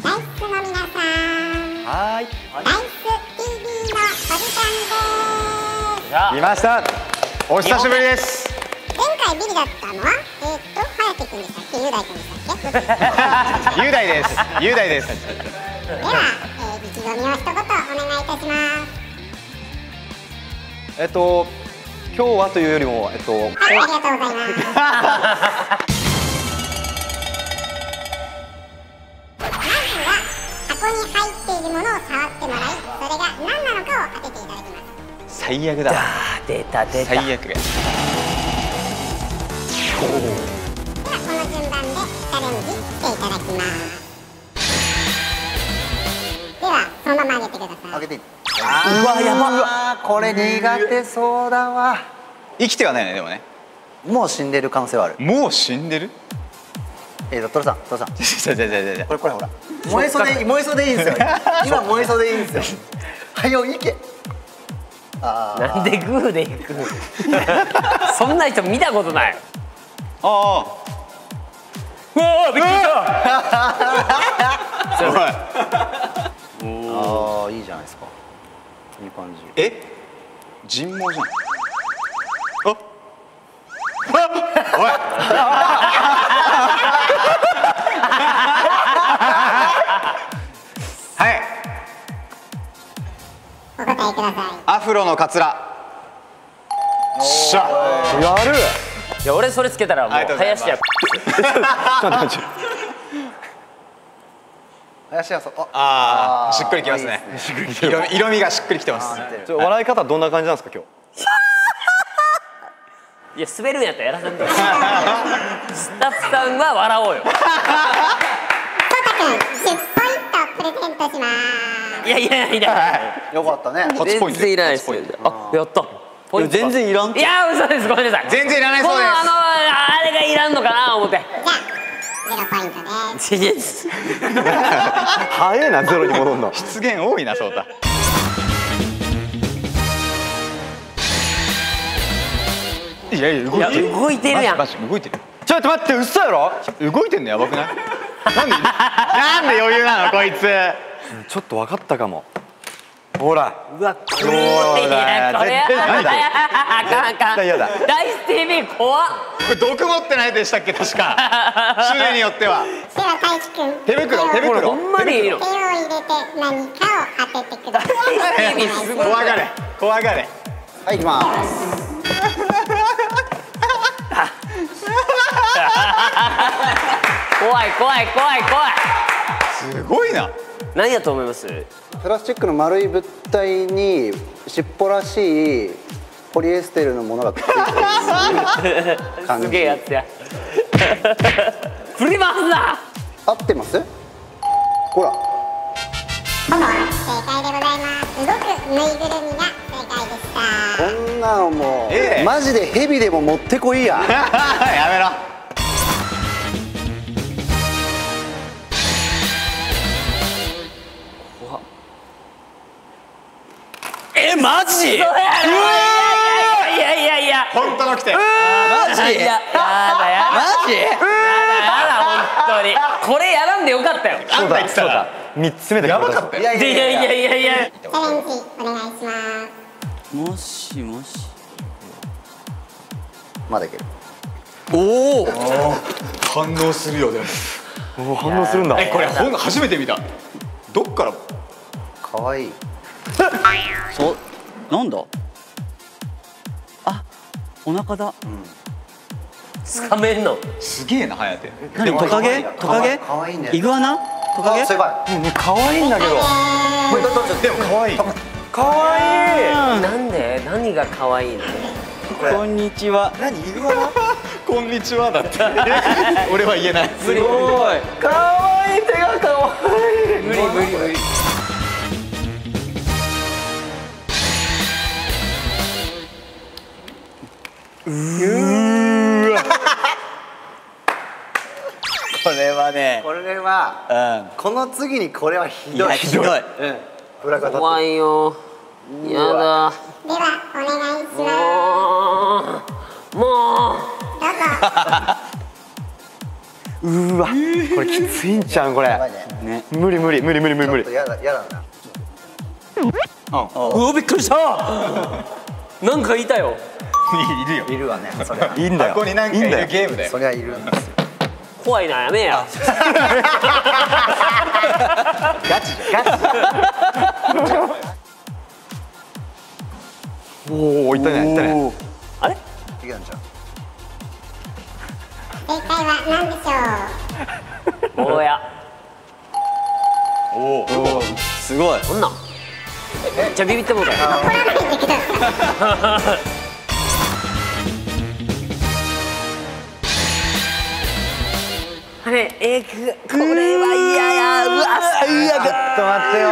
ダイスの皆さん、 はい。 ダイス TV のお時間です。 来ました。お久しぶりです。 前回ビリだったのは颯君でしたっけ、雄大君でしたっけ。 雄大です。雄大です。 では、意気込みを一言お願いいたします。 今日はというよりもはい、ありがとうございます。箱に入っているものを触ってもらい、それが何なのかを当てていただきます。 最悪だ。 出た出た。 最悪。 ではこの順番でチャレンジしていただきます。ではそのまま上げてください。 開けていい？ うわやば。 これ苦手そうだわ。 生きてはないねでもね。 もう死んでる可能性はある。 もう死んでる？ トロさん。 じゃこれほら。燃えそうでいいんですよ。今燃えそうでいいんですよ。はよ行け。 なんでグーでいく？そんな人見たことない。 ああ。 うわーびっくりした。 ああいいじゃないですか。いい感じ。 え？人毛じゃん。あ。おい。はい。 お答えください。 アフロのカツラ。しゃ。やる。 いや俺それつけたらもう林家。 林家さん。 ああ、しっくりきますね。色味がしっくりきてます。 笑い方どんな感じなんですか今日？ いや滑るんやったらやらせんと。スタッフさんは笑おうよ。 そうたくん、10ポイントプレゼントします。 いやいやいや。 よかったね。 8ポイント。 全然いらないですよ。あ、やった。 全然いらん。 いや嘘です。ごめんなさい。 全然いらないそうです。 あれがいらんのかな思って。 じゃあ0ポイントです。 早いなゼロに戻るの。 失言多いな翔太。いや動いてる。 動いてるやん。 動いてる。 ちょっと待って、嘘やろ？ 動いてんのやばくない？なんで余裕なのこいつ。 ちょっと分かったかも。ほら。 うわ、これやだ。あかんあかん。 嫌だ。 ダイス TV 怖っ。 これ毒持ってないでしたっけ確か。種類によっては。 では大輝くん、 手袋。 ほんまにいいの。 手を入れて何かを当ててください。 怖がれ。 はい行きます。 怖い。 すごいな。 何やと思います？ プラスチックの丸い物体に尻尾らしいポリエステルのものがくっついてる感じ。 すげえやつや。振り回すな。 合ってます？ほら。 ほぼ正解でございます。動くぬいぐるみが正解でした。 こんなのもう、マジでヘビでも持ってこいや。 やめろ。 マジ？いや本当の来て。 マジ？やだ本当に。これやらんでよかったよ。 あんた言ってたら 3つ目でやばかったよ。 いや。 チャレンジお願いします。 もしもし。 まだいける。 おお。反応するよでも。 反応するんだ。 これ初めて見た。どっから？ 可愛い。 なんだ。あ、お腹だ。 つかめんの。 すげえな颯。 何？トカゲ？ 可愛いね。 イグアナ？トカゲ？ 正解。 可愛いんだけど。 でも可愛い。 可愛い。 なんで？何が可愛いの？ こんにちは。 何イグアナ？ こんにちはだって。俺は言えない。 すごい。 可愛い手が可愛い。 無理。 これはね。 これは、この次にこれはひどい。 ひどい。 ブラが立ってる。 怖いよ。やだ。 ではお願いします。 もう。 どうぞ。 うわこれきついんちゃうこれやばいね。 無理無理無理無理無理無理ちょっとやだな。 うわびっくりしたなんかいたよいるよ。 いるわね。そりゃいいんだよここになんかいるゲームだよ。 そりゃいるんですよ。 怖いなやめやガチじゃんガチ。 おおいったねいったねあれいけたんちゃう。 正解は何でしょう。 おやおお。 すごい。 こんなんめっちゃビビってもうたよ怒らないでください。 あれこれは嫌やうわ最悪ちょっと待ってよ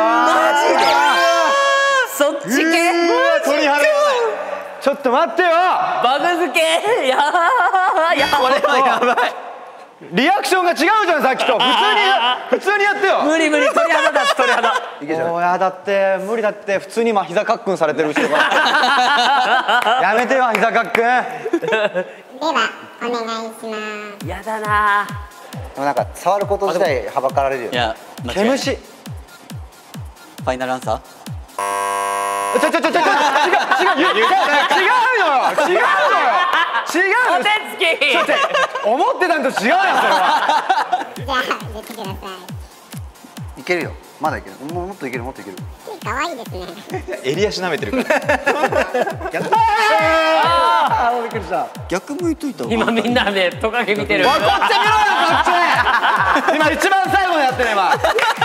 そっち系鳥肌ちょっと待ってよバグ付けやこれはやばいリアクションが違うじゃんさっきと普通にやってよ無理無理鳥肌だ鳥肌いけちゃう。 おやだって無理だって普通に今膝かっくんされてる人がやめてよ膝かっくんではお願いします。 やだなでもなんか触ること自体はばかられるよね。 いや、間違いない。 毛虫ファイナルアンサー。 違う違う違う違う違うのよお手つき思ってたんと違うやんそれはじゃあ出てください。 いけるよ。まだいける。もっといけるもっといける。 可愛いですね。 襟足舐めてるから。 ああびっくりした逆向いといた方が。 今みんなねトカゲ見てるこっち見ろよこっち今一番最後のやってね今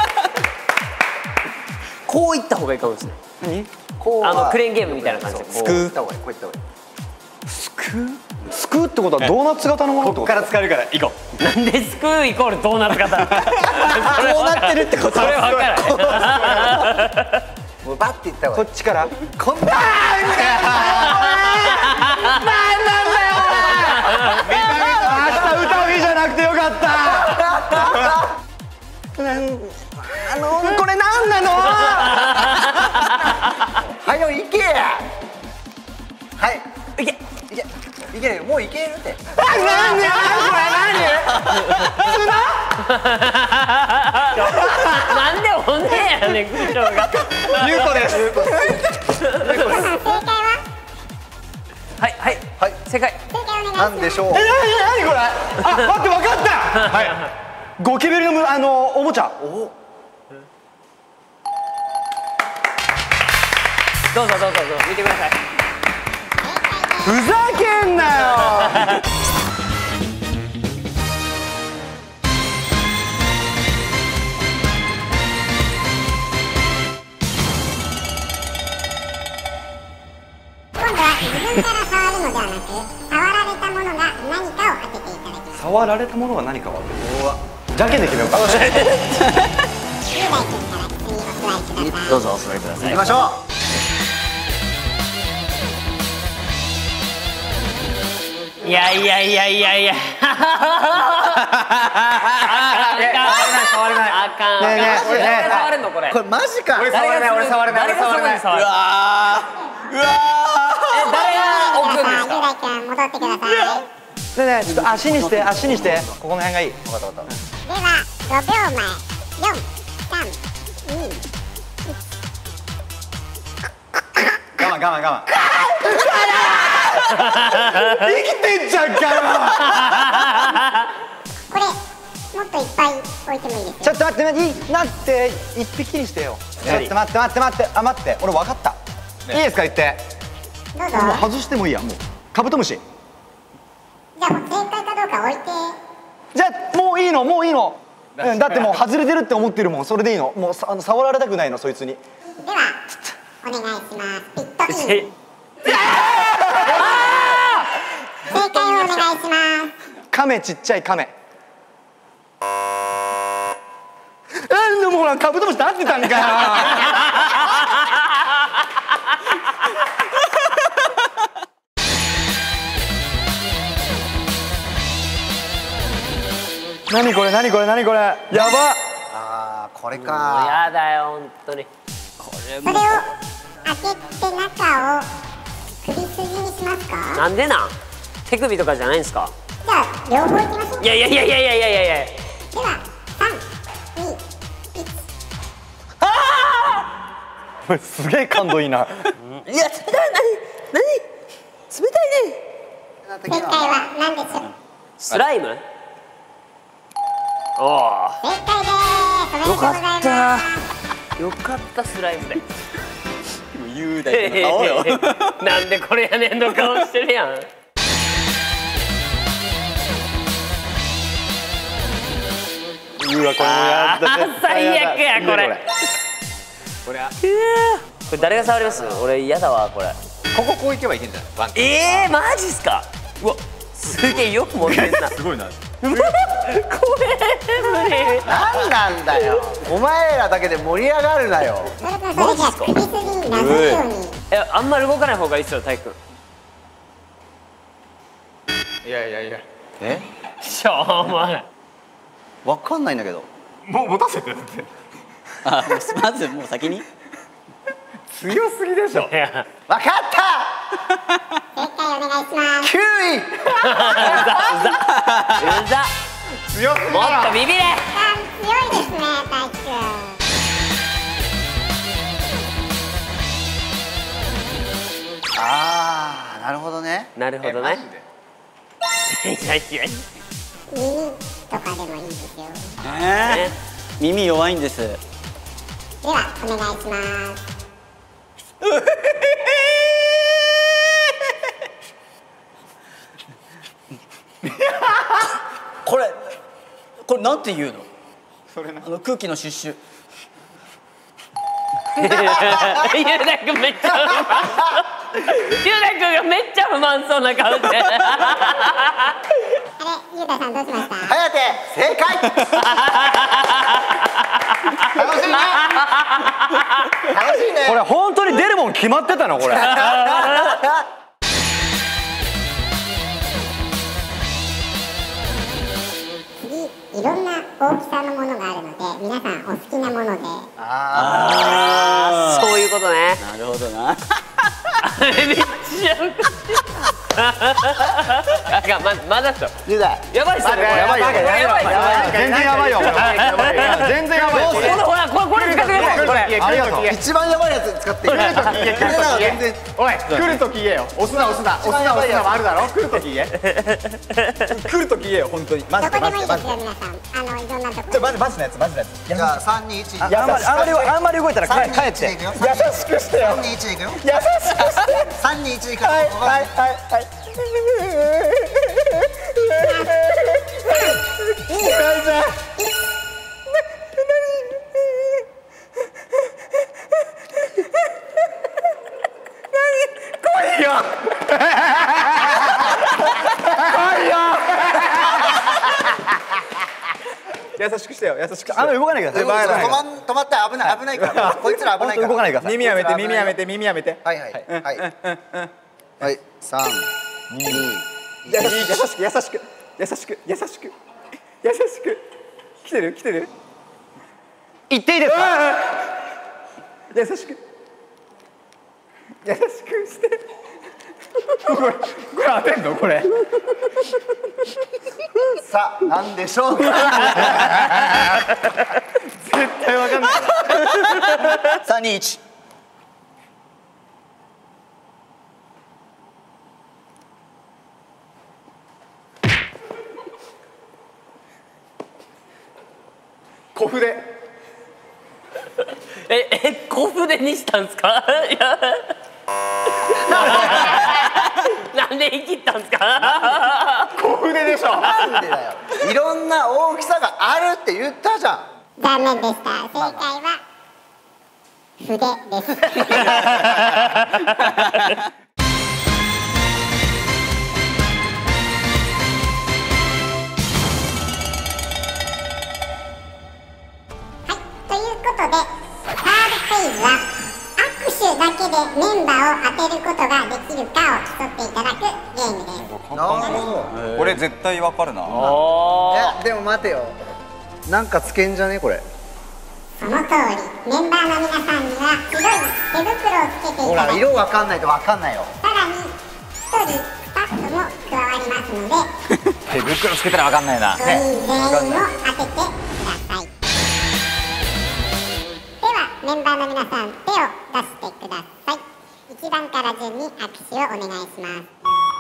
こういった方がいいかもしれないこうはクレーンゲームみたいな感じでこういった方がいい。こういった方がいい。 すくうってことはドーナツ型のものってことこっから使えるから行こう。 なんでスクーイコールドーナツ型こうなってるってことそれ分からへんもうバッていった方がいい。 こっちからこんな明日歌う日じゃなくてよかったこれなんなのはいよいけや。はいいけいけるよ。もういけるって。 なんでおねえやねん空調がゆうこです。 正解ははいはいはい。 正解正解お願いします。 なんでしょう。 何これあ待って分かったはいゴキブリのおもちゃどうぞどうぞどうぞ見てくださいふざけんなよ今度は自分から触るのではなく、触られたものが何かを当てていただきます。 触られたものは何かはじゃんけんで決めようか雄大君から次お座りください。 どうぞお座りください行きましょう。 いやいやいやいやいやあ触れないかんねえねえ誰がねえ触れんのこれこれマジか。 俺触れない俺触れない誰がそこに触るうわ誰が置くんです雄大君戻ってください。 ねえねえちょっと足にしてここの辺がいい分かった分かっでは5秒前、4、3、2、 我慢我慢我慢。 生きてんじゃんかよこれもっといっぱい置いてもいいですよ。 ちょっと待って待って一匹にしてよちょっと待って待って俺分かったいいですか言ってどうぞ。 もう外してもいいやもうカブトムシじゃあもう正解かどうか置いて。 じゃあもういいのうんだってもう外れてるって思ってるもんそれでいいのもう触られたくないのそいつにではお願いします。ピットイン。正解をお願いします。 カメちっちゃいカメでもほらカブトムシって合ってたんかよ何これやばあーこれもうか。 やだよ本当にそれを開けて中を首筋にしますか。 なんでなん手首とかじゃないんですかじゃあは両方いきましょう。 いやいやいやいやいやいやいやいや。 では3、2、1。 これすげえ感動いいな。 いや何冷たいね。 正解は何でしょう。 スライム。おお。 正解です。おめでとうございます。 よかったスライムで。 雄大君の顔よ。 なんでこれやねんの顔してるやん。 うわこれもやだ。 最悪やこれ。 これはこれ誰が触ります？俺嫌だわこれ。 ここ行けばいけんじゃない？ワンちマジっすか。うわすげえよく持ってんな。 ゃんすごいな。 無理。 なんなんだよお前らだけで盛り上がるなよ。 それとそれじゃあ首筋になぞるように。 あんまり動かない方がいいっすよ体育。 いやいやいや。 え、 しょうもない。 わかんないんだけど。 もう持たせてって。 あ、まずもう先に。 強すぎでしょ。 いやわかった正解お願いします。 9位。 うざ。 強すぎもだろ。 っとビビれ。 強いですね、大輝くん。 ああ、なるほどね。 なるほどね。いやいやい耳とかでもいいですよ。 や。 耳弱いんです。 ではお願いします。 これなんて言うの？ それな。 空気のシュッシュ。 ゆうだくんめっちゃ不満そう。ゆうだくんがめっちゃ不満そうな顔して。 あれ、ゆうたさんどうしました？ 颯正解。楽しいね。楽しいね。 これ本当に出るもん決まってたのこれ。 次、いろんな大きさのものがあるので、皆さんお好きなもので。 ああ、そういうことね。 なるほどな。 めっちゃおかしい。まだっすよ。 雄大。 やばいっすよね。これやばいよこれやばいっすよ。 全然やばいよこれ。全然やばいよこれ。 ほらこれ使ってください。これ。 ありがとう。 一番やばいやつ使っていい。俺らは全然。 おい、来るとき言えよ。押すなもあるだろ。来るとき言え。来るとき言えよ、本当に。 マジでどこでマジでもいいですよ、皆さん。いろんなとこ。 マジのやつマジのやつ。 じゃあ3、2、1。 あんまり動いたら帰って。優しくしてよ。 3、2、1いくよ。 優しくして。 3、2、1いくよ。 はい。 優しくしてよ、優しくしてよ。 あんまり動かないでください。 止まったら危ないからこいつら危ないから動かないでください。 耳やめて、耳やめて、耳やめて。 はいはいはいはい3、2、 優しく、優しく、優しく、優しく、優しく。来てる、来てる。 言っていいですか。 優しく。優しくして。これ当てんの、これ。 さあなんでしょうか。 絶対わかんない。 3、2、1。 小筆。 小筆にしたんすか。いや。なんで言い切ったんすか。 小筆でしょ。 なんでだよ。いろんな大きさがあるって言ったじゃん。 残念でした。正解は筆です。ということで、サードフェーズは握手だけでメンバーを当てることができるかを競っていただくゲームです。 なるほど。 これ絶対わかるな。 いやでも待てよ。なんかつけんじゃねこれ。 その通り、メンバーの皆さんには白い手袋をつけていほらただき、 色わかんないとわかんないよ。 さらに1人スタッフも加わりますので、 手袋つけたらわかんないな。 5人全員を当ててください。ではメンバーの皆さん手を出してください。1番から順に握手をお願いします。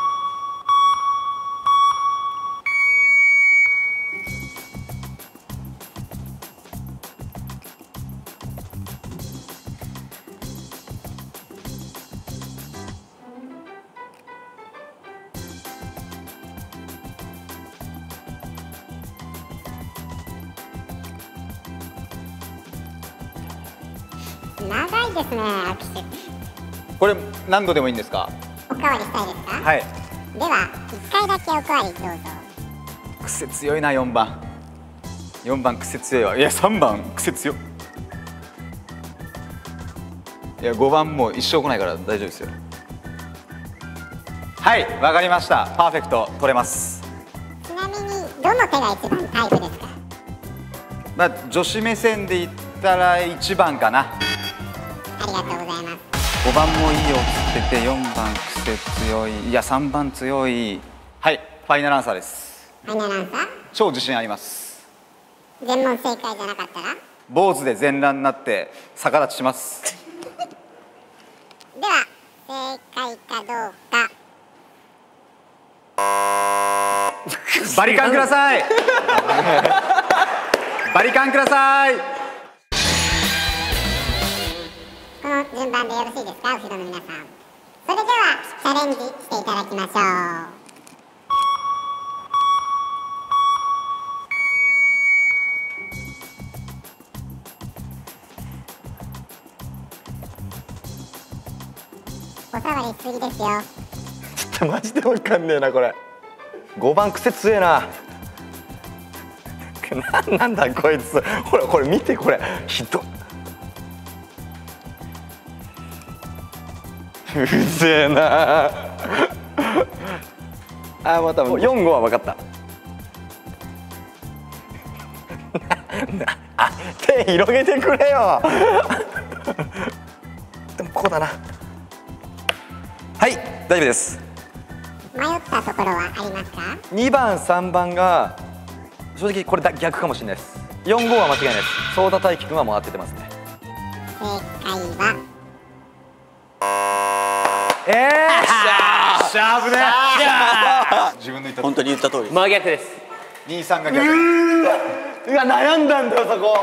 長いですね、握手。 これ何度でもいいんですか？ おかわりしたいですか？ はい。 では1回だけおかわりどうぞ。 癖強いな、4番。4番癖強いわ。いや3番癖強い。いや5番も一生来ないから大丈夫ですよ。はい、わかりました。パーフェクト取れます。 ちなみにどの手が一番タイプですか？ まあ女子目線で言ったら1番かな。 ありがとうございます。 5番もいいよつってて、4番癖強い。いや3番強い。はい、ファイナルアンサーです。 ファイナルアンサー？ 超自信あります。 全問正解じゃなかったら？ 坊主で全裸になって逆立ちします。 では正解かどうか。 バリカンください。バリカンください。 この順番でよろしいですか、後ろの皆さん。それではチャレンジしていただきましょう。お触りしすぎですよ。 ちょっとマジでわかんねえなこれ。5番癖強えな。なんだこいつ。ほらこれ見て、これひどい。うぜえな。あ、また4、5は分かった。あ、手広げてくれよ。でもこうだな。はい、大丈夫です。 迷ったところはありますか 2番3番が正直これ逆かもしれないです。4、5は間違いないです。ソーダ大輝くんはもう当ててますね。 正解はシャープね。自分の言った本当に言った通りです。 真逆です。 兄さんが逆。 うわ悩んだんだよそこ。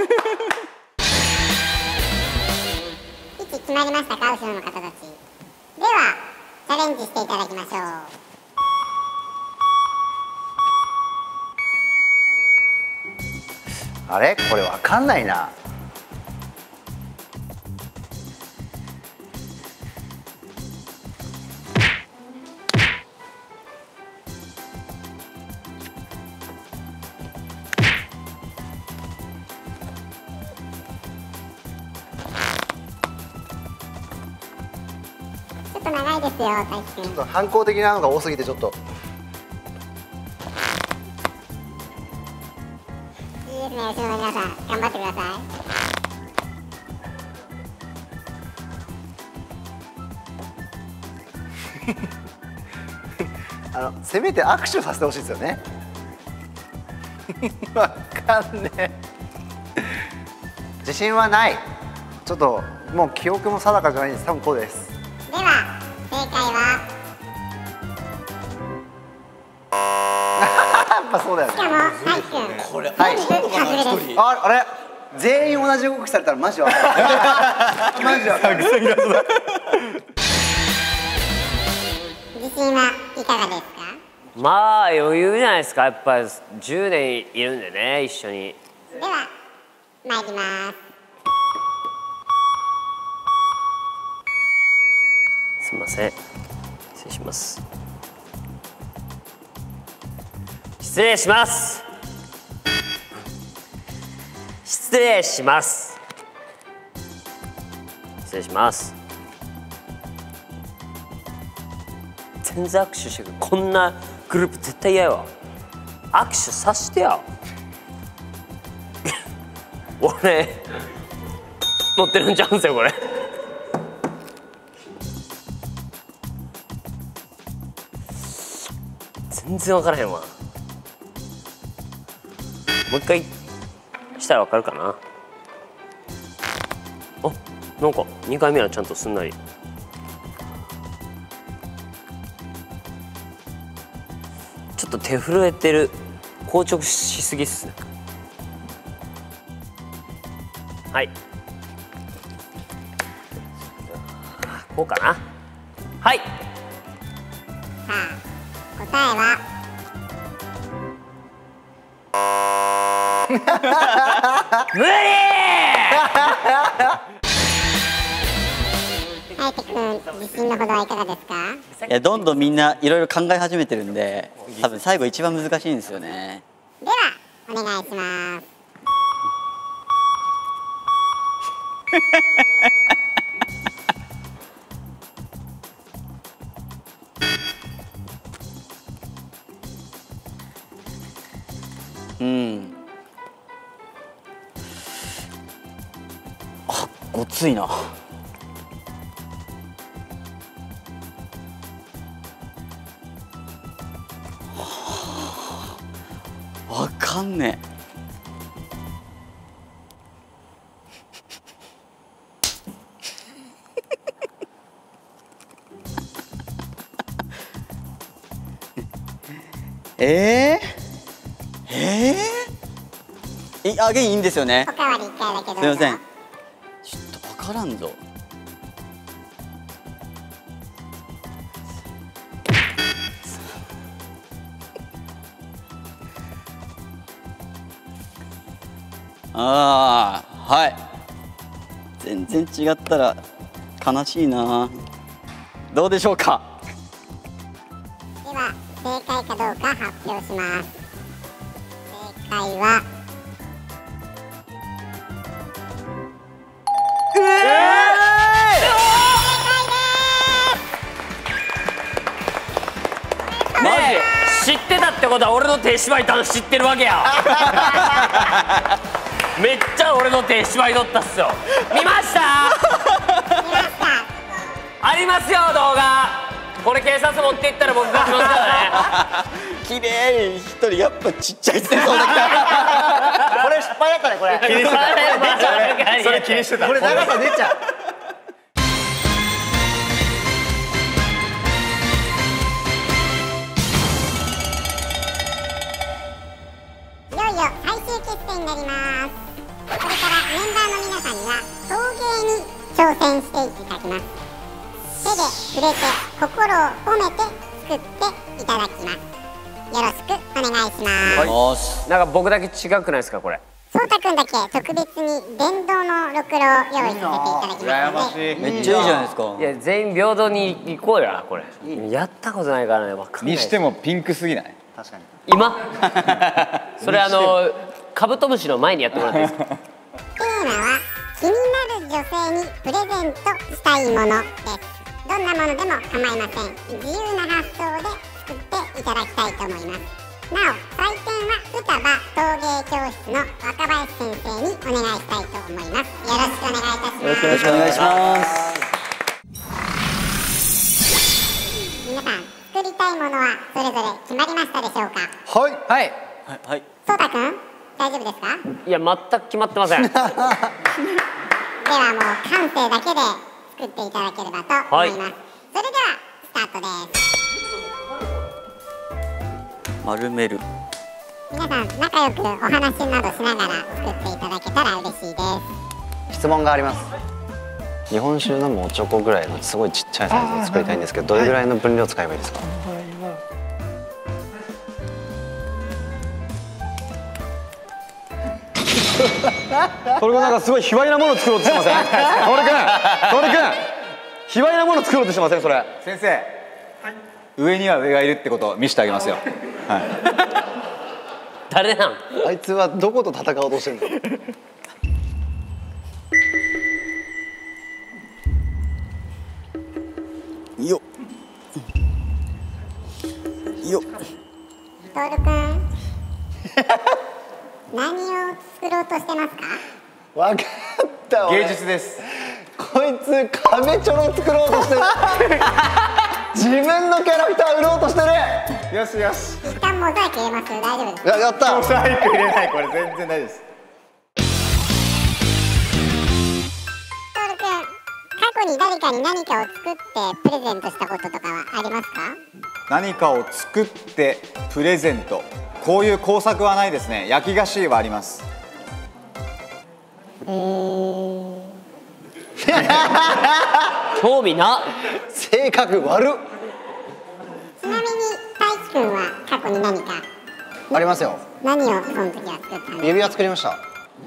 位置決まりましたか、後ろの方たち。ではチャレンジしていただきましょう。 あれこれわかんないな。 ちょっと長いですよ、大輝くん。 ちょっと反抗的なのが多すぎてちょっと。 いいですね、後ろの皆さん頑張ってください。 せめて握手させてほしいですよね。わかんねえ。自信はない。ちょっともう記憶も定かじゃないんです。多分こうです。 では正解は、 やっぱそうだよね。 しかも大輝くんこれ全部外れです。 あれ全員同じ動きされたらマジわかんない。マジわかんない。 自信はいかがですか？ まあ余裕じゃないですか。やっぱり10年いるんでね、一緒に。 では参ります。 すみません、失礼します。失礼します。失礼します。失礼します。全然握手してくる。こんなグループ絶対嫌やわ。握手さしてよ。俺乗ってるんちゃうんすよこれ。全然分からへんわ。 う一回したらわかるかな。あ、なんか2回目はちゃんとすんなり。ちょっと手震えてる。硬直しすぎっすね。はい。こうかな。はい。 さあ、答えは無理あいてくん、自信のほどはいかがですか？ いやどんどんみんないろいろ考え始めてるんで、多分最後一番難しいんですよね。 ではお願いします。 うん。あ、ごついな。わかんねえ。あげんいいんですよね。 おかわり1回だけどうぞ。 すみません。ちょっとわからんぞ。ああ、はい。全然違ったら悲しいな。どうでしょうか。 では正解かどうか発表します。正解はマジ知ってたってことは俺の手縛り多分知ってるわけやめっちゃ俺の手縛り取ったっすよ。見ましたありますよ動画。これ警察持っていったら僕がしますからね綺麗一人やっぱちっちゃいってそうだけどこれ失敗だったねこれ。気にしてた。それ気にしてた。これ長さ出ちゃう。 いよいよ最終決戦になります。これからメンバーの皆さんには陶芸に挑戦していただきます。手で触れて心を込めて作っていただきます。よろしくお願いします。 なんか僕だけ違くないですかこれ。 そうたくんだけ特別に電動のろくろを用意させていただきますので、 めっちゃいいじゃないですか。 いや全員平等に行こうよなこれ。やったことないからね分かんない。 にしてもピンクすぎない？ 確かに。 今それカブトムシの前にやってもらっていいですか。 テーマは気になる女性にプレゼントしたいものです。どんなものでも構いません。自由な発想で作っていただきたいと思います。なお採点は双葉陶芸教室の若林先生にお願いしたいと思います。よろしくお願いいたします。 よろしくお願いします。 皆さん作りたいものはそれぞれ決まりましたでしょうか。 はい。 はいはい。 そうたくん大丈夫ですか。 いや全く決まってませんではもう感性だけで作っていただければと思います。それではスタートです。 丸める。 皆さん仲良くお話などしながら作っていただけたら嬉しいです。 質問があります。日本酒のおちょこぐらいのすごいちっちゃいサイズを作りたいんですけど、どれぐらいの分量使えばいいですか。 それがなんかすごい卑猥なものを作ろうとしてません。トリ君卑猥なものを作ろうとしてませんそれ。 先生、上には上がいるってことを見せてあげますよ。はい誰なん。 あいつはどこと戦おうとしてるの。 よっよっ。 トールくん何を作ろうとしてますか。 わかった芸術です。 こいつ亀ちょろ作ろうとしてる。 自分のキャラクター売ろうとしてる。 よしよし。 一旦モザイク入れます。大丈夫です。 やったモザイク入れない、これ全然大丈夫です。 トールくん、過去に誰かに何かを作ってプレゼントしたこととかはありますか？ 何かを作ってプレゼント、こういう工作はないですね。焼き菓子はあります。 興味な。 性格悪っ。 ちなみに大輝くんは過去に何かありますよ。 何をその時は作ったんですか？ 指輪作りました。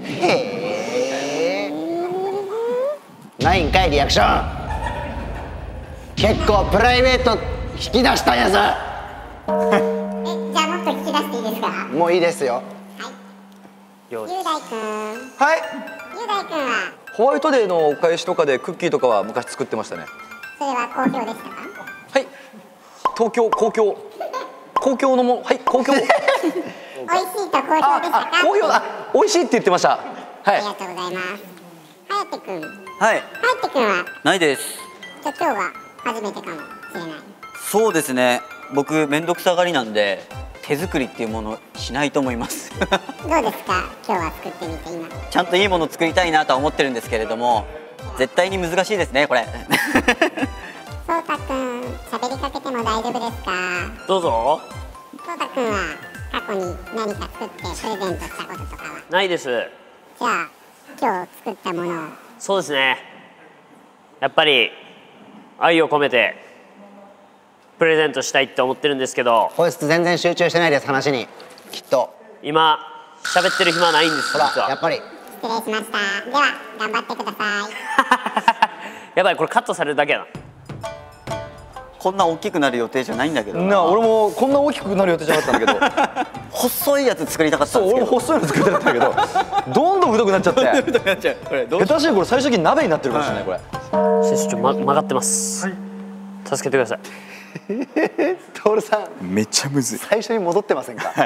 へえ。ないんかいリアクション。結構プライベート引き出したんやぞ。 じゃあもっと聞き出していいですか？ もういいですよ。 雄大くん、 はい。 雄大くんはホワイトデーのお返しとかでクッキーとかは昔作ってましたね。 それは好評でしたか？ はい。東京公共のもはい公共。 美味しいと好評でしたか？ 好評だ。美味しいって言ってました。はありい。 がとうございます。はやてくん、 はいくんはないです。 じゃあ今日は初めてかもしれない。 そうですね、僕めんどくさがりなんで手作りっていうものしないと思いますどうですか？今日は作ってみて今。 ちゃんといいもの作りたいなとは思ってるんですけれども、絶対に難しいですねこれそうたくん、喋りかけても大丈夫ですか？ どうぞ。 そうたくんは過去に何か作ってプレゼントしたこととかは？ ないです。 じゃあ今日作ったものを。 そうですね。やっぱり愛を込めてプレゼントしたいって思ってるんですけど、 こいつ全然集中してないです、話に。きっと。 今喋ってる暇ないんですほら実は。 やっぱり。 失礼しました。では頑張ってください。 やばい、これカットされるだけやな。 こんな大きくなる予定じゃないんだけどなあ、俺もこんな大きくなる予定じゃなかったんだけど。 細いやつ作りたかったんそう、 ですけど俺も細いの作ってたんだけど、どんどん太くなっちゃって。 なっちゃうこれどう下手したらこれ最終的に鍋になってるかもしれないこれ。 先生曲がってます。助けてください。 トールさん、 めっちゃむずい。 最初に戻ってませんか？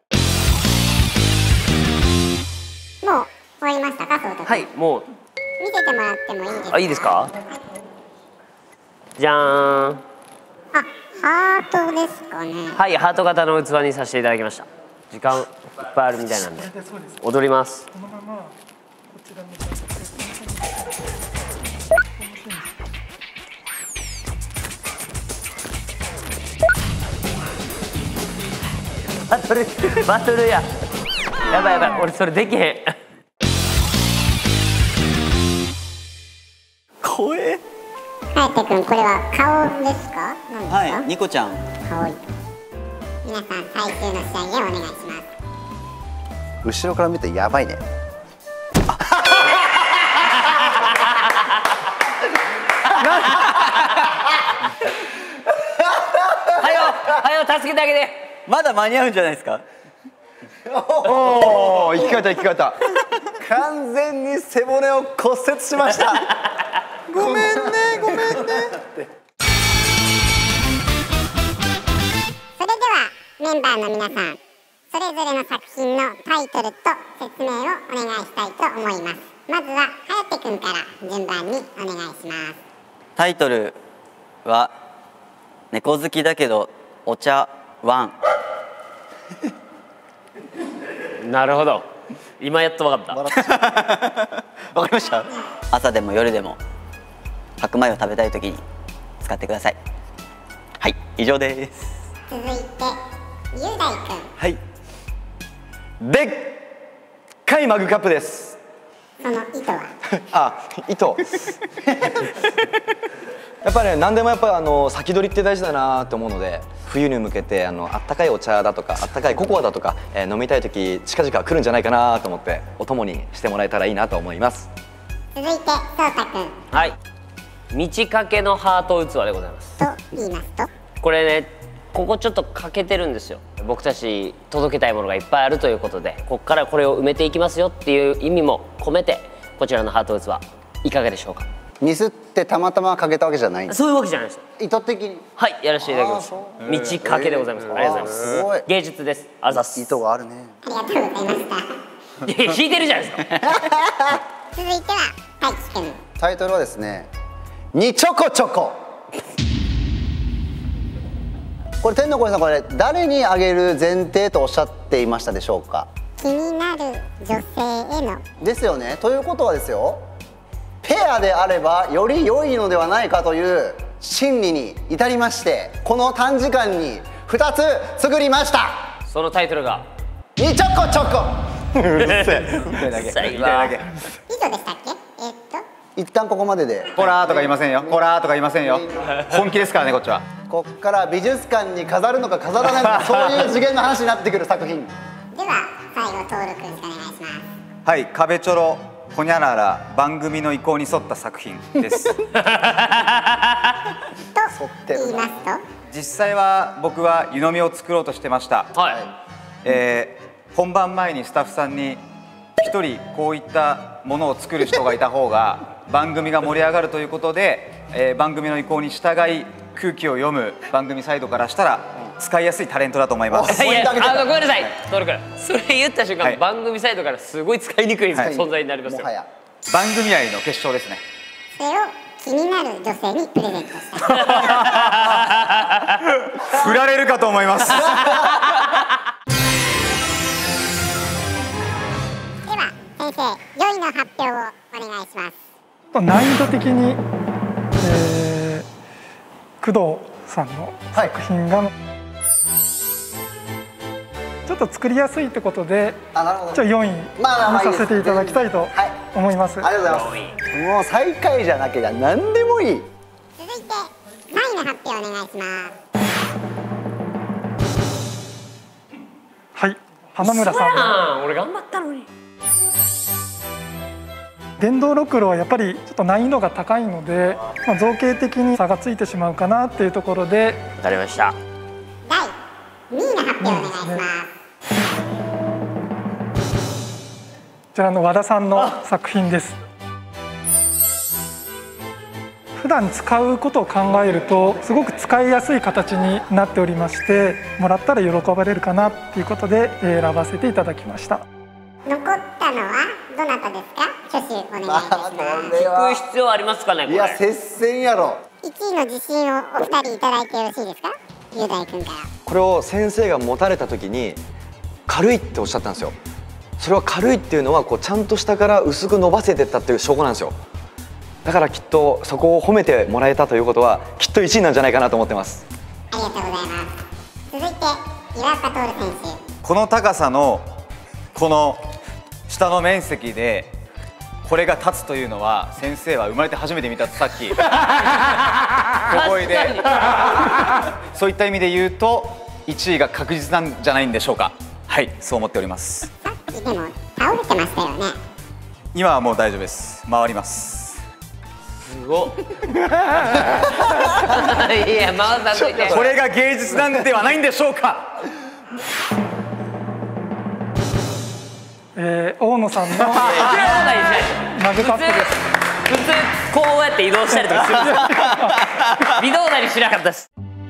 もう終わりましたか？そうたくん。 はい、もう見せてもらってもいいですか？ いいですか？じゃーん。 ハートですかね。 はい、ハート型の器にさせていただきました。時間いっぱいあるみたいなんで踊ります。バトルや。やばいやばい、俺それできへん。 怖え。 はやてくん、これは顔ですか？何ですか？ はい、ニコちゃん。 顔。皆さん最終の仕上げをお願いします。 後ろから見てやばいね。 はよ助けてあげて。 まだ間に合うんじゃないですか。 おお、生き返った生き返った。 完全に背骨を骨折しました。ごめんね、ごめんね。 それではメンバーの皆さん、それぞれの作品のタイトルと説明をお願いしたいと思います。まずははやてくんから順番にお願いします。 タイトルは猫好きだけどお茶ワン。 なるほど。今やっと分かった。 わかりました。朝でも夜でも白米を食べたい時に使ってください。はい、以上です。 続いて雄大くん。 はい。でっかいマグカップです。 その意図は？ あ、糸。やっぱね、何でもやっぱ先取りって大事だなって思うので、冬に向けてあったかいお茶だとかあったかいココアだとか、飲みたい時近々来るんじゃないかなと思ってお供にしてもらえたらいいなと思います。 続いてそうたくん。 はい。満ち欠けのハート器でございます。 と言いますと？ これね、ここちょっと欠けてるんですよ。僕たち届けたいものがいっぱいあるということで、ここからこれを埋めていきますよっていう意味も込めて、こちらのハート器いかがでしょうか？ ミスってたまたまかけたわけじゃないんです。 そういうわけじゃないです。 意図的に。 はい、やらせていただきます。満ち欠けでございます。ありがとうございます。 すごい。 芸術です。あざっす。 意図があるね。 ありがとうございました。 弾いてるじゃないですか。 続いては大輝くん。 タイトルはですね、にちょこちょこ。 これ天の声さん、これ誰にあげる前提とおっしゃっていましたでしょうか？ 気になる女性への。 ですよね。ということはですよ、ペアであればより良いのではないかという心理に至りまして、この短時間に2つ作りました。 そのタイトルがにちょこちょこ。 うるせえ痛いだけ痛いだけ。 以上でしたっけ？ 一旦ここまでで。 ホラーとか言いませんよ。ホラーとか言いませんよ。本気ですからね、こっちは。 こっから美術館に飾るのか飾らないのか、そういう次元の話になってくる作品。 では最後徹君お願いします。 はい、壁チョロホニャララ番組の意向に沿った作品です。 と言いますと、 実際は僕は湯飲みを作ろうとしてました。 はい本番前にスタッフさんに一人こういったものを作る人がいた方が番組が盛り上がるということで、番組の意向に従い空気を読む番組サイドからしたら使いやすいタレントだと思います。 いや、ごめんなさいトル君、それ言った瞬間、はい、番組サイドからすごい使いにくい存在になりますよ。 番組愛の結晶ですね。 それを気になる女性にプレゼントした。 振られるかと思います。 では先生、良いの発表をお願いします。 難易度的に、工藤さんの作品が、ちょっと作りやすいってことで、4位にさせていただきたいと思います。 ありがとうございます。もう最下位じゃなければ何でもいい。 続いて3位の発表お願いします。 はい、花村さんの。 俺頑張ったのに。 電動ろくろはやっぱりちょっと難易度が高いので、造形的に差がついてしまうかなっていうところで。 わかりました。 第2位の発表お願いします。 こちらの和田さんの作品です。普段使うことを考えるとすごく使いやすい形になっておりまして、もらったら喜ばれるかなっていうことで選ばせていただきました。 残ったのはどなたですか？挙手お願いします。 聞く必要ありますかね、これ。 いや、接戦やろ。 1位の自信をお二人いただいてよろしいですか？雄大君から。 これを先生が持たれた時に軽いっておっしゃったんですよ。それは軽いっていうのはこうちゃんと下から薄く伸ばせてったっていう証拠なんですよ。だからきっとそこを褒めてもらえたということはきっと1位なんじゃないかなと思ってます。 ありがとうございます。続いて岩岡徹選手。 この高さのこの下の面積でこれが立つというのは先生は生まれて初めて見たとさっき小声でそういった意味で言うと1位が確実なんじゃないんでしょうか。はい、そう思っております。 さっきでも倒れてましたよね。 今はもう大丈夫です。回ります。 すごっ。いや、回さんといて。 これが芸術なんではないんでしょうか。 大野さんのマグカップです。 普通こうやって移動したりとかするんですよ。微動だにしなかったです。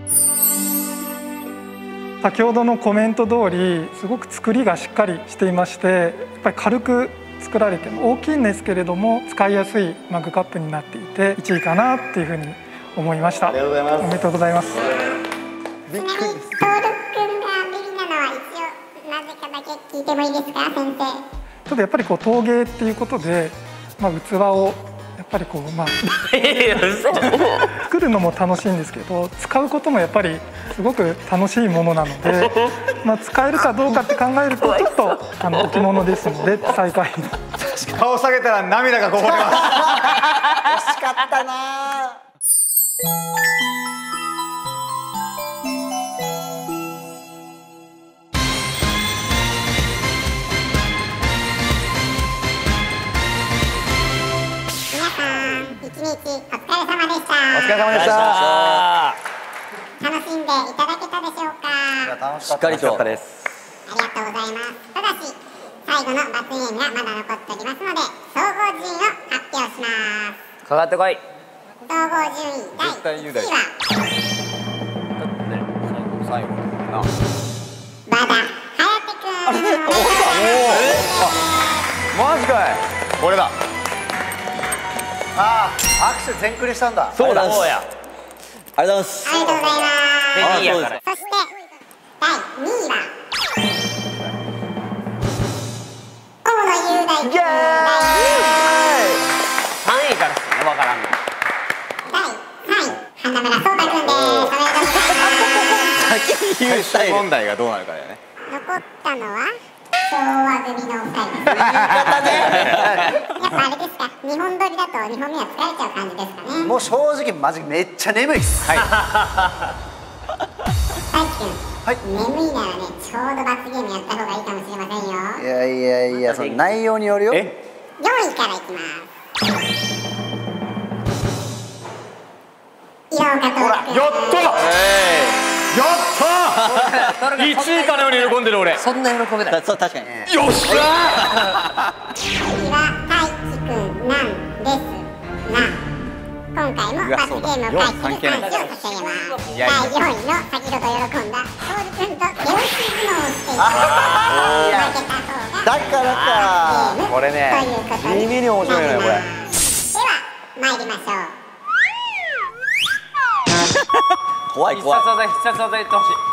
先ほどのコメント通りすごく作りがしっかりしていまして、やっぱり軽く作られて大きいんですけれども使いやすいマグカップになっていて1位かなっていうふうに思いました。ありがとうございます。おめでとうございます。 ちなみに徹君がビリなのは一応なぜかだけ聞いてもいいですか、先生。 ちょっとやっぱりこう陶芸っていうことで、器をやっぱりこう作るのも楽しいんですけど、使うこともやっぱりすごく楽しいものなので、使えるかどうかって考えるとちょっと置物ですので最下位。 顔下げたら涙がこぼれます。 惜しかったな。 一日お疲れ様でした。 お疲れ様でした。 楽しんでいただけたでしょうか。 しっかりとです。 ありがとうございます。ただし最後の罰ゲームがまだ残っておりますので、総合順位を発表します。 かかってこい。 総合順位第1位は最後な。 和田颯君。 マジかい。これだ。 ああ、握手全クリしたんだ。 そうだ。そうや。 ありがとうございます。 ありがとうございます。 いいやから。 そして 2位は河野雄大君。 イエーイ 3位からっすね、わからんの。 第3位花村壮太君です。おめでとうございます。 最終問題がどうなるかだよね。 残ったのは昭和組のお二人です。やっぱあれですか、日本撮りだと2本目は疲れちゃう感じですかね。 もう正直マジめっちゃ眠いっす。 はい。 大輝君、 はい。 眠いならね、ちょうど罰ゲームやった方がいいかもしれませんよ。 いやいやいや、その内容によるよ。 え、 4位からいきます。色岡徹君。 やったやった1位かのように喜んでる俺。 そんな喜べない。 そう確かによっしゃ次は大輝くんなんですが、今回も罰ゲームを回避する3種を差し上げます。第4位の先ほど喜んだトールくんと手押し相撲をしていた負けた方がだからか。 罰ゲームこれねということに地味に面白いのよこれ。 では参りましょう。 必怖い怖い殺技必殺技言ってほしい。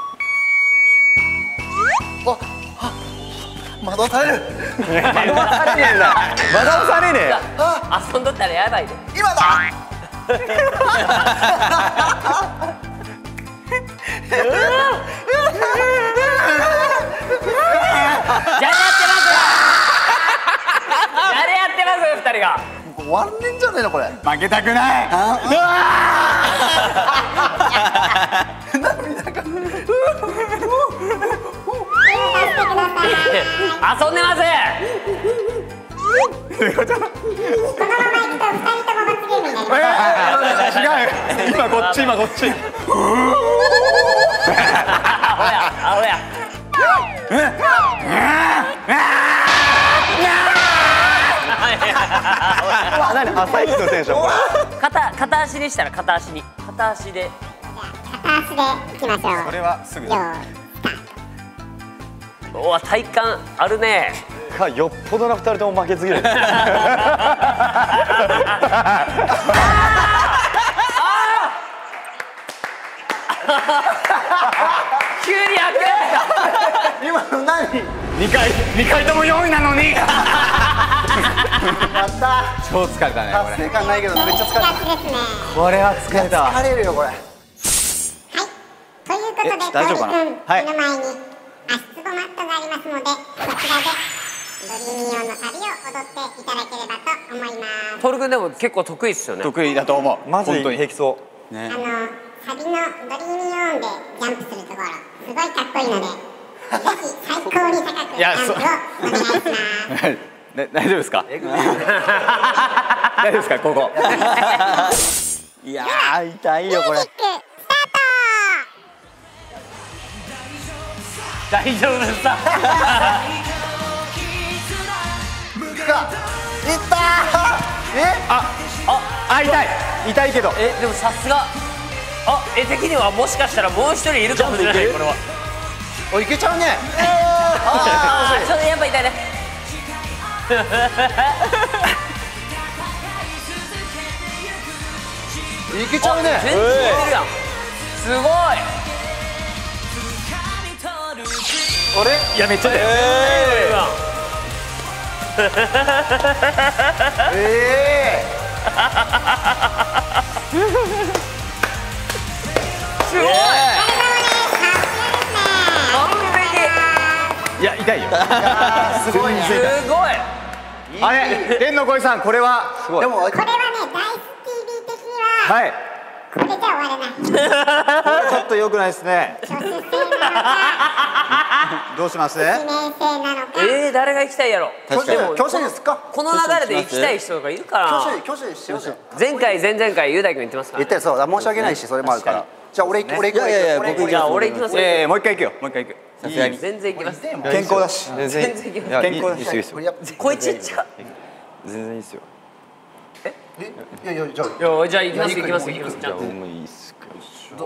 惑わされる。 惑わされねえんだ。惑わされねえよ。 遊んどったらやばいで。 今だ。 誰やってます2人が。 終わんねんじゃねえのこれ。 負けたくない。 遊んでます。 このままいくと2人とも罰ゲームになります。 違う。今こっち今こっち。 アホや。 何朝一のテンション。 片足でしたら片足に。片足で。 片足でいきましょう。 これはすぐ。 よーい。 おわ体幹あるね。 かよっぽどな2人とも負けずぎる。 急に開け今の何？ 2回とも4位なのに。 やった超疲れたねー。達成感ないけどめっちゃ疲れ 2月ですね。 これは疲れた。 た。疲れるよこれ。 はい。ということで、 大丈夫かなトール君、 はい目の前に足つぼマットがありますので、こちらでドリーミーオンのサビを踊っていただければと思います。 トール君でも結構得意っすよね。 得意だと思う。 マジ本当に平気そね。 サビのドリーミーオンでジャンプするところ、すごいかっこいいので、ぜひ最高に高くジャンプをお願いします。 大丈夫ですか。大丈夫ですかここ。 いやー痛いよこれミュージックスタート。 大丈夫ですか。 いったー。 痛いけど。 でもさすが。的にはもしかしたらもう一人いるかもしれない。これは。 おいけちゃうね。 ちょっとやっぱ痛いね。 いけちゃうね。 全然いってるやん。すごい。 俺いやめっちゃだよ。 すごい。 いや痛いよ。 すごいね。 すごい。 あれ天の声さんこれはでもこれはね、ダイス TV 的には、 はい。 これじゃ終われない。 ちょっと良くないですね。 挙手制なのか、 どうします？ 指名制なのか。 誰が行きたいやろ。 挙手でも挙手ですか。 この流れで行きたい人がいるかな。 挙手しようぜ。 前回前々回雄大君言ってますからね。 言ったよそう。申し訳ないしそれもあるから。じゃあ俺行く。 いやいやいや僕じゃあ俺行きますよ。 もう一回行くよ。もう一回行く。 さすがに全然行きます。 健康だし。 全然全然いけますいや健康だしいいっすよいいっすよ。 声ちっちゃ。 全然いいっすよ。 いやいやじゃあ。 じゃあ行きます行きます行きます。ちゃんと。 もういいっすか。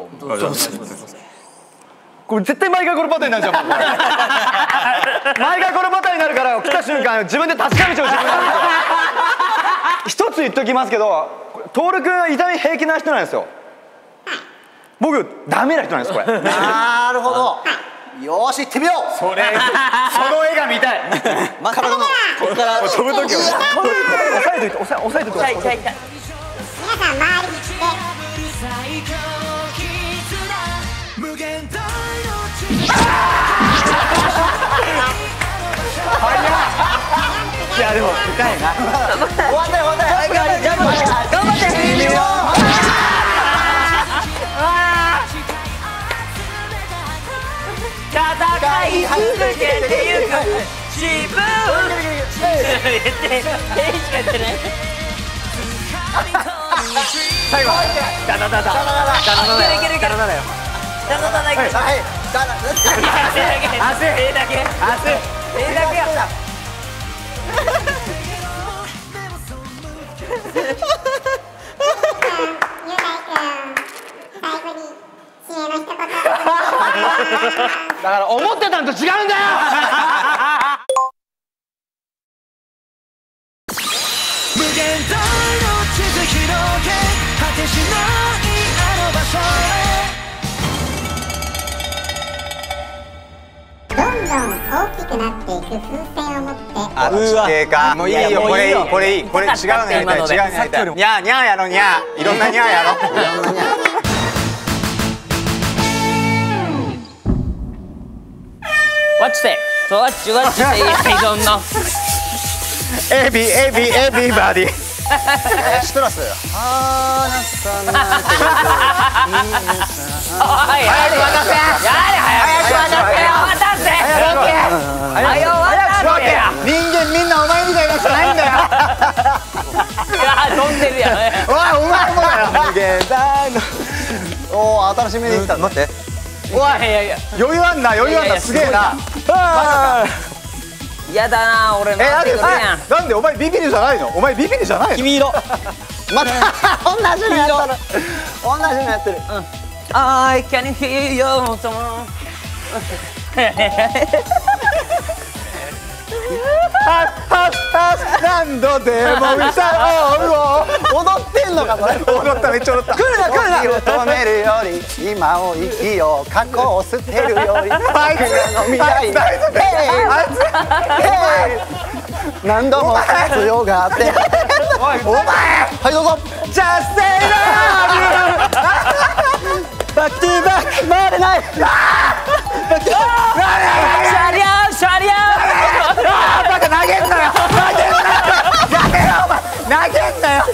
これ絶対毎回このパターンになるじゃん。もうこれ毎回このパターンになるから来た瞬間自分で確かめちゃう自分なんですよ。一つ言っときますけど、徹君は痛み平気な人なんですよ。 僕ダメな人なんですこれ。 なるほど。よーし行ってみよう。 その絵が見たい。 体のここから飛ぶ時は押さえといて押さえといて。 皆さん周り切っていやでも痛いな。 終わったよ終わったよ。 頑張って戦い続けてゆく自分最後。ダダダダ。ダダダだよ。ダダダだよ。 はい。 雄大君最後に締めの一言だから思ってたんと違うんだよ。 無限大の地図広げ果てしないあの場所へどんどん大きくなっていく風船を持ってあっち系か。もういいよこれいいこれいいこれ違うのやりたい違うのやりたい。にゃーにゃーやろにゃーいろんなにゃーやろ。 Watch say I don't know エビバディ。 シトラス。花さんなんて早く渡せ人間みんなお前みたいな人ないんだよ。 飛んでるやんお前もだよ。無限大の。 おお新しめできた。待って。 おい余裕あんなすげえな。 やだな俺のなんでお前ビビリじゃないの？お前ビビリじゃないの？ 黄色また同じのやってる。 I can hear your song 何度でも歌おう。 踊ってんのかこれ。 踊っためっちゃ踊った。 来るな時を止めるより今を生きよう過去を捨てるよりあいつ何度も強がってお前はいどうぞ。 ジャステイラバックトゥーバック回れない。 シャリアンバカ投げんなよ。投げんなよ。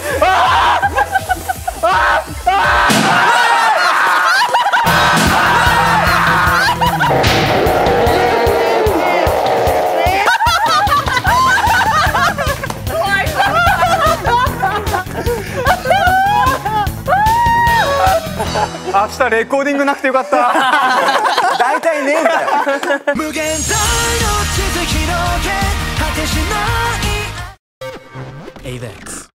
明日レコーディングなくてよかった。大体ねえんだよ。 無限大の地図広げ果てしない AVEX